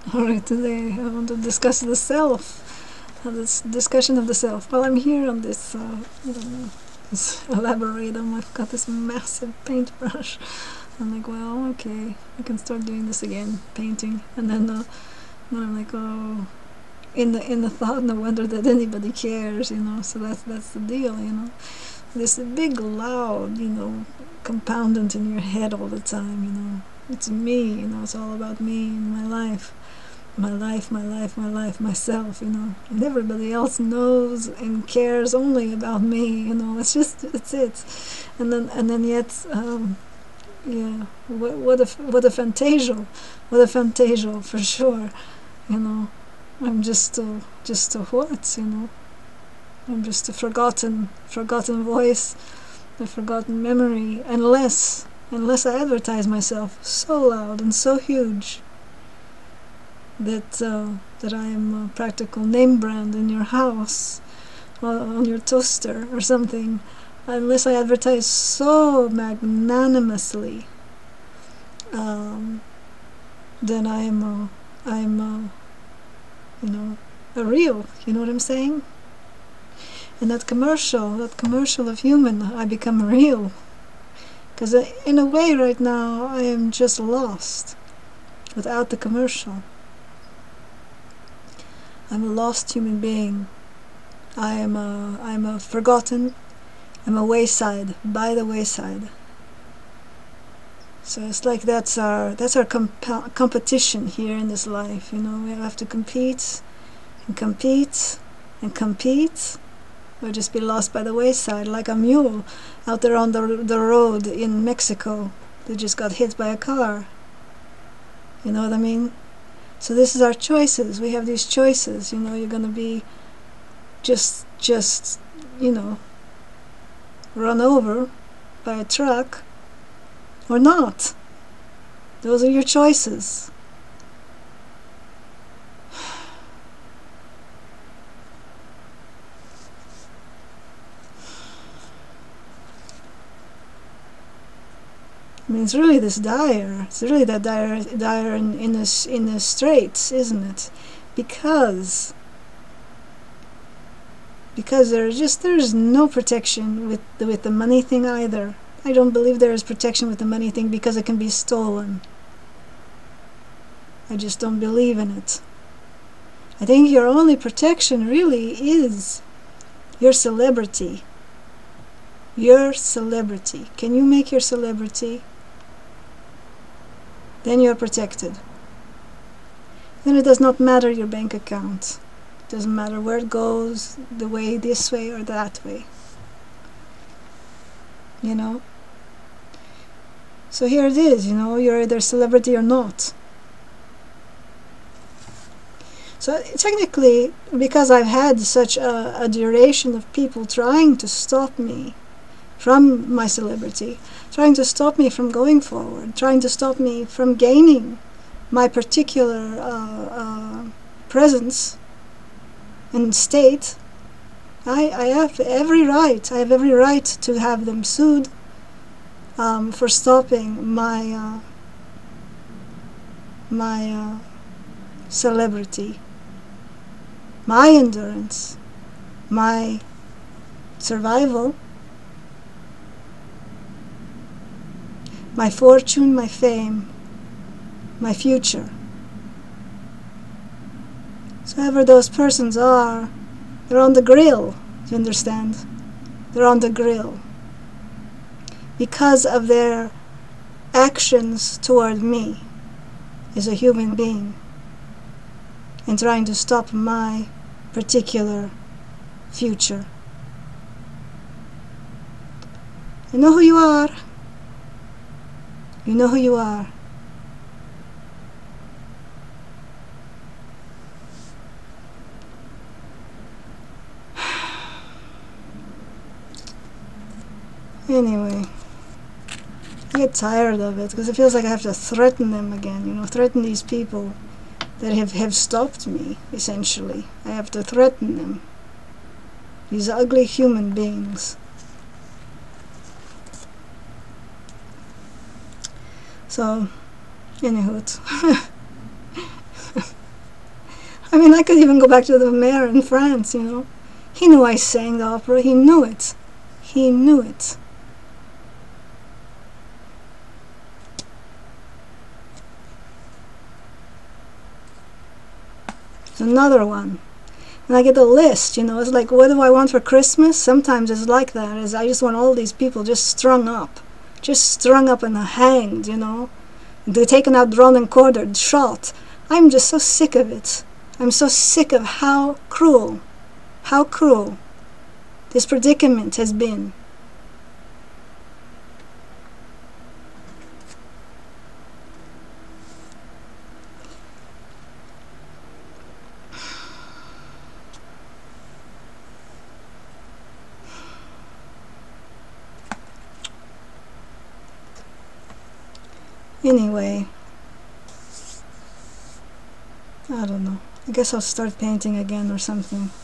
Alright, today I want to discuss the self, this discussion of the self. While I'm here on this, I don't know, this elaboratum, I've got this massive paintbrush. I'm like, well, okay, I can start doing this again, painting. And then I'm like, oh, in the thought, no wonder that anybody cares, you know. So that's the deal, you know. This big, loud, you know, compoundant in your head all the time, you know. It's me, you know. It's all about me and my life. My life, my life, my life, myself, you know. And everybody else knows and cares only about me, you know. It's it. And then yet, yeah. What a fantasia, what a fantasia for sure, you know. I'm just a what, you know. I'm just a forgotten voice, a forgotten memory. Unless I advertise myself so loud and so huge that I am a practical name brand in your house, on your toaster or something, unless I advertise so magnanimously, then I'm you know, a real. You know what I'm saying? And that commercial of human, I become real. Because in a way, right now, I am just lost without the commercial. I'm a lost human being. I'm a forgotten. I'm a wayside, by the wayside. So it's like that's our competition here in this life. You know, we have to compete and compete and compete, or just be lost by the wayside, like a mule out there on the road in Mexico that just got hit by a car. You know what I mean? So this is our choices. We have these choices. You know, you're gonna be just you know, run over by a truck or not. Those are your choices. I mean, it's really this dire. It's really that dire in the straits, isn't it? Because there's no protection with the money thing either. I don't believe there is protection with the money thing because it can be stolen. I just don't believe in it. I think your only protection really is your celebrity. Your celebrity. Can you make your celebrity? Then you're protected. Then it does not matter your bank account. It doesn't matter where it goes, the way, this way or that way. You know? So here it is, you know, you're either celebrity or not. So technically, because I've had such a duration of people trying to stop me from my celebrity, trying to stop me from going forward, trying to stop me from gaining my particular presence and state, I have every right. I have every right to have them sued for stopping my celebrity, my endurance, my survival, my fortune, my fame, my future. So whoever those persons are, they're on the grill, you understand? They're on the grill. Because of their actions toward me as a human being and trying to stop my particular future. You know who you are. You know who you are. Anyway, I get tired of it because it feels like I have to threaten them again, you know, threaten these people that have stopped me, essentially. I have to threaten them. These ugly human beings. So, anywho, I mean, I could even go back to the mayor in France, you know. He knew I sang the opera. He knew it. He knew it. Another one. And I get a list, you know. It's like, what do I want for Christmas? Sometimes it's like that. I just want all these people just strung up and hanged, you know. They're taken out, drawn and quartered, shot. I'm just so sick of it. I'm so sick of how cruel this predicament has been. Anyway, I don't know. I guess I'll start painting again or something.